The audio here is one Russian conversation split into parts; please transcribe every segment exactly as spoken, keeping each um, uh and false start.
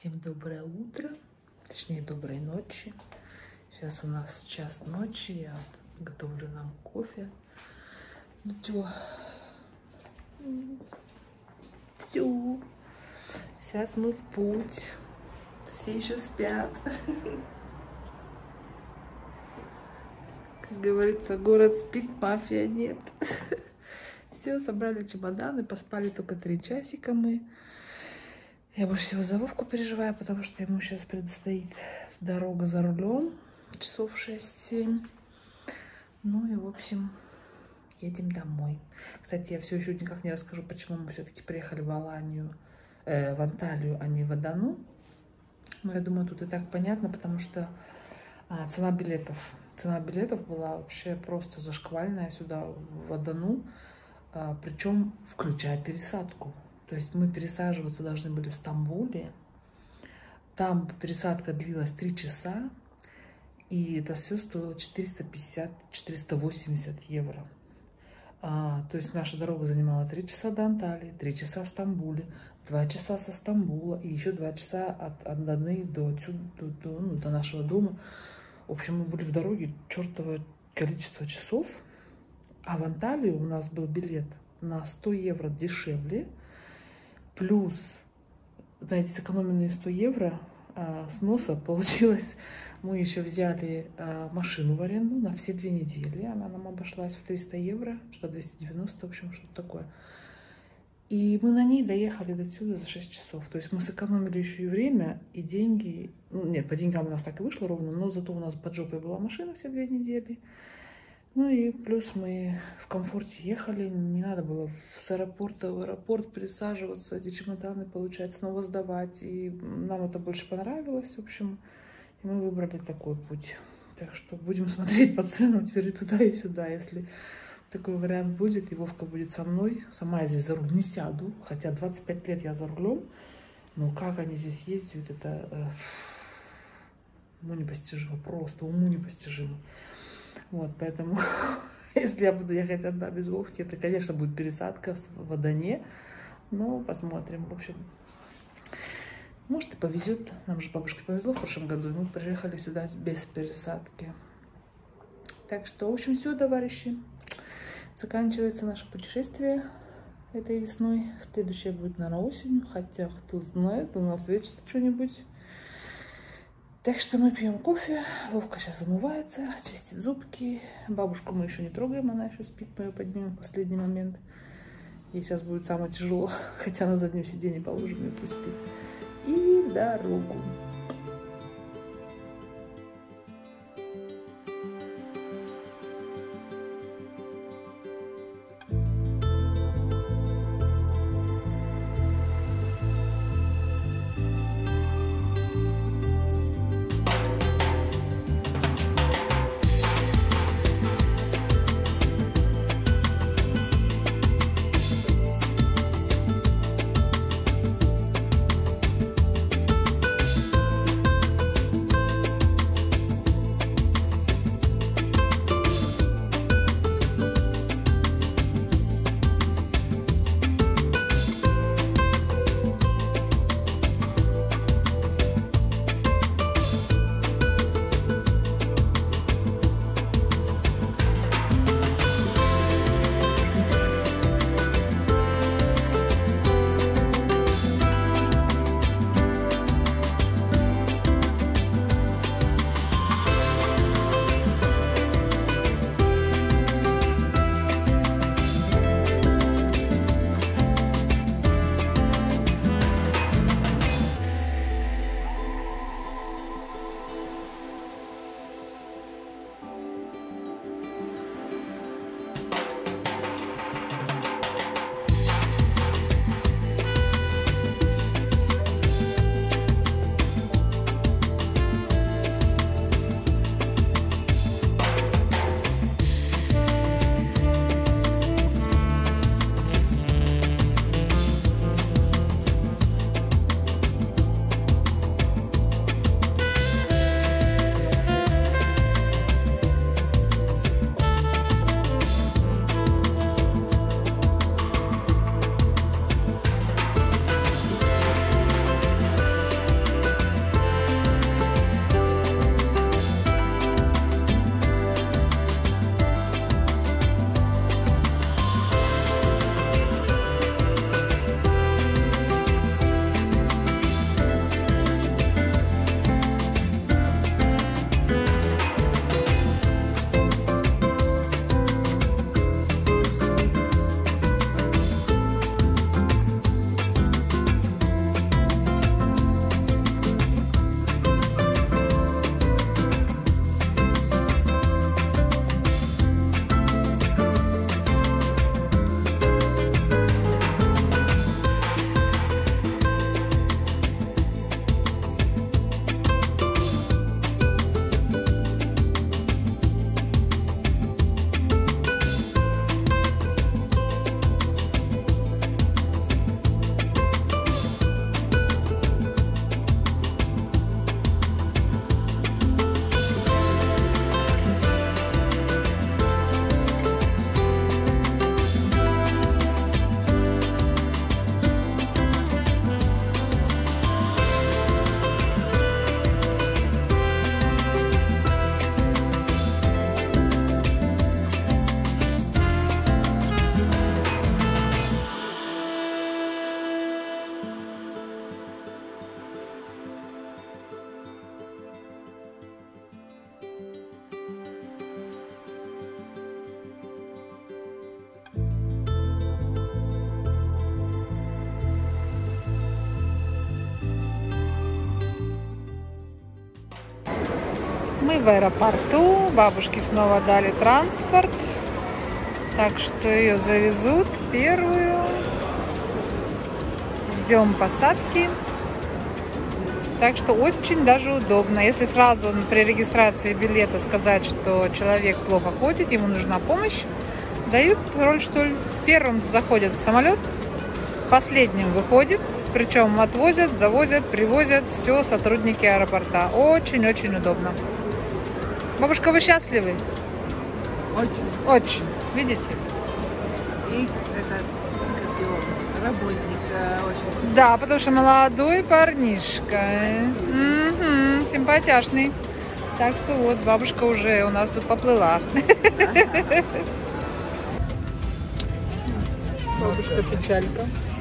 Всем доброе утро, точнее доброй ночи. Сейчас у нас час ночи, я вот готовлю нам кофе. Ну чё, все, сейчас мы в путь, все еще спят. Как говорится, город спит, мафия нет. Все, собрали чемоданы, поспали только три часика мы. Я больше всего за Вовку переживаю, потому что ему сейчас предстоит дорога за рулем, часов шесть-семь. Ну и, в общем, едем домой. Кстати, я все еще никак не расскажу, почему мы все-таки приехали в Аланию, э, в Анталию, а не в Адану. Но я думаю, тут и так понятно, потому что а, цена билетов. Цена билетов была вообще просто зашквальная сюда, в Адану, а, причем включая пересадку. То есть мы пересаживаться должны были в Стамбуле. Там пересадка длилась три часа. И это все стоило четыреста пятьдесят — четыреста восемьдесят евро. А, то есть наша дорога занимала три часа до Анталии, три часа в Стамбуле, два часа со Стамбула и еще два часа от Аданы до, отсюда, до, до, ну, до нашего дома. В общем, мы были в дороге чертово количество часов. А в Анталию у нас был билет на сто евро дешевле. Плюс, знаете, сэкономленные сто евро а, с носа получилось. Мы еще взяли а, машину в аренду на все две недели. Она нам обошлась в триста евро, что двести девяносто, в общем, что-то такое. И мы на ней доехали до сюда за шесть часов. То есть мы сэкономили еще и время, и деньги. Ну, нет, по деньгам у нас так и вышло ровно, но зато у нас под жопой была машина все две недели. Ну и плюс мы в комфорте ехали, не надо было с аэропорта в аэропорт пересаживаться, эти чемоданы получать, снова сдавать. И нам это больше понравилось, в общем, и мы выбрали такой путь. Так что будем смотреть по ценам теперь и туда, и сюда. Если такой вариант будет, и Вовка будет со мной, сама я здесь за руль не сяду, хотя двадцать пять лет я за рулем, но как они здесь ездят, это э, уму непостижимо, просто уму непостижимо. Вот, поэтому, если я буду ехать одна без Вовки, это, конечно, будет пересадка в Адане, но посмотрим. В общем, может и повезет. Нам же бабушке повезло в прошлом году, и мы приехали сюда без пересадки. Так что, в общем, все, товарищи. Заканчивается наше путешествие этой весной. Следующее будет, наверное, осенью, хотя, кто знает, у нас вечно что-нибудь. Так что мы пьем кофе, Вовка сейчас умывается, чистит зубки. Бабушку мы еще не трогаем, она еще спит, мы ее поднимем в последний момент. Ей сейчас будет самое тяжело, хотя на заднем сиденье положим, ее пусть спит. И в дорогу. Мы в аэропорту. Бабушке снова дали транспорт. Так что ее завезут первую. Ждем посадки. Так что очень даже удобно. Если сразу при регистрации билета сказать, что человек плохо ходит, ему нужна помощь, дают роль, что первым заходит в самолет, последним выходит, причем отвозят, завозят, привозят, все сотрудники аэропорта. Очень-очень удобно. Бабушка, вы счастливы? Очень. Очень. Видите? И этот, как его, работник очень. Да, потому что молодой парнишка. Угу, симпатяшный. Так что вот, бабушка уже у нас тут поплыла. Бабушка печалька.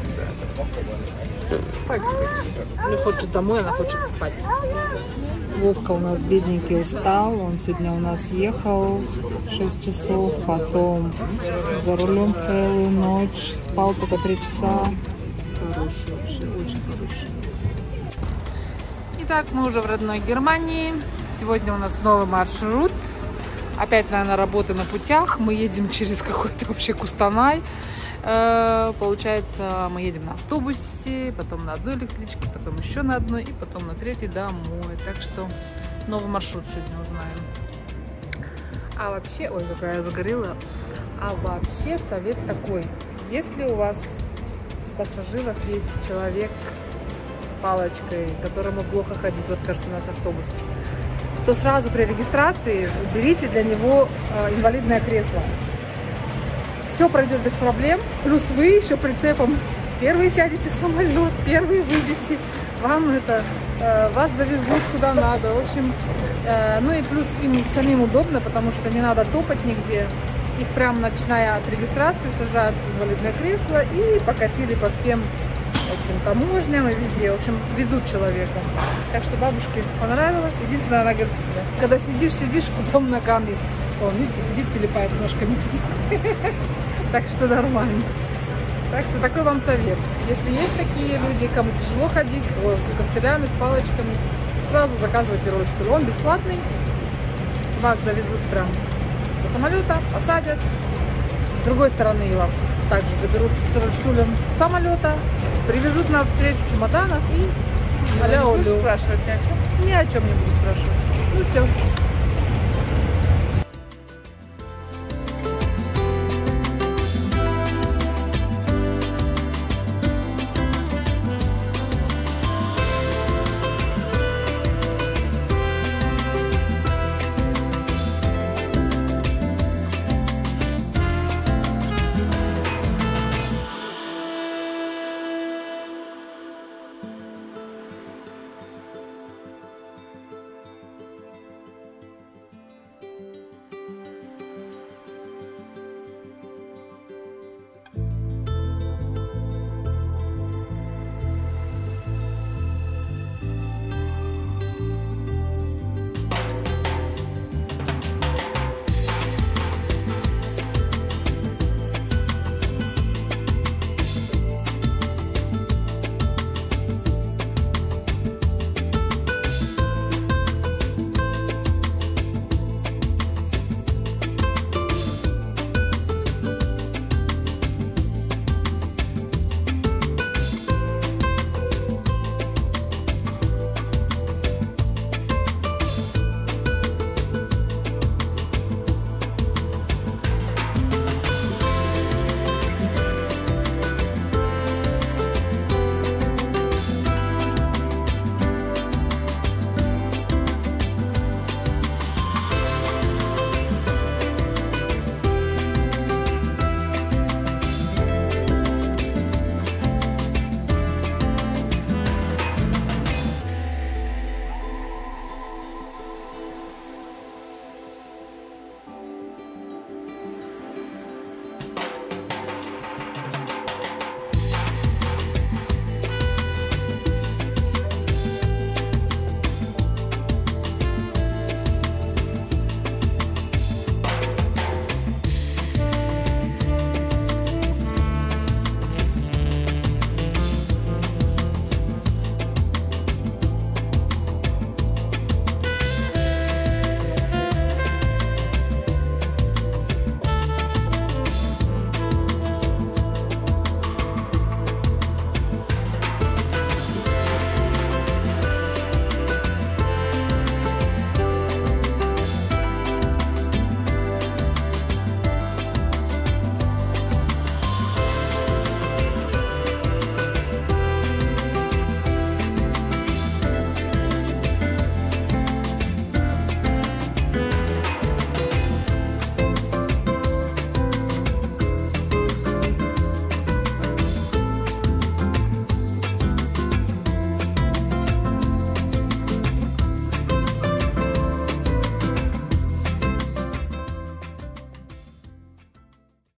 Не хочет домой, она хочет спать. Вовка у нас бедненький устал. Он сегодня у нас ехал шесть часов, потом за рулем целую ночь. Спал только три часа. Хороший вообще, очень хороший. Итак, мы уже в родной Германии. Сегодня у нас новый маршрут. Опять, наверное, работа на путях. Мы едем через какой-то вообще Кустанай. Получается, мы едем на автобусе, потом на одной электричке, потом еще на одной и потом на третьей домой. Так что новый маршрут сегодня узнаем. А вообще, ой, какая я загорела. А вообще совет такой. Если у вас в пассажирах есть человек с палочкой, которому плохо ходить, вот, кажется, у нас автобус, то сразу при регистрации берите для него э, инвалидное кресло. Все пройдет без проблем, плюс вы еще прицепом первые сядете в самолет, первые выйдете, вам это, э, вас довезут куда надо, в общем, э, ну и плюс им самим удобно, потому что не надо топать нигде, их прям начиная от регистрации сажают в инвалидное кресло и покатили по всем этим таможням и везде, в общем, ведут человека. Так что бабушке понравилось, единственное, она говорит, когда сидишь, сидишь, потом ногами, он, видите, сидит, телепает ножками. Так что нормально. Так что такой вам совет. Если есть такие люди, кому тяжело ходить, с костылями, с палочками, сразу заказывайте ролльштуль. Он бесплатный. Вас довезут прям до самолета, посадят. С другой стороны вас также заберут с ролльштулем с самолета, привезут на встречу чемоданов и а-ля олю. Спрашивать ни о чем? Ни о чем не буду спрашивать. Ну все.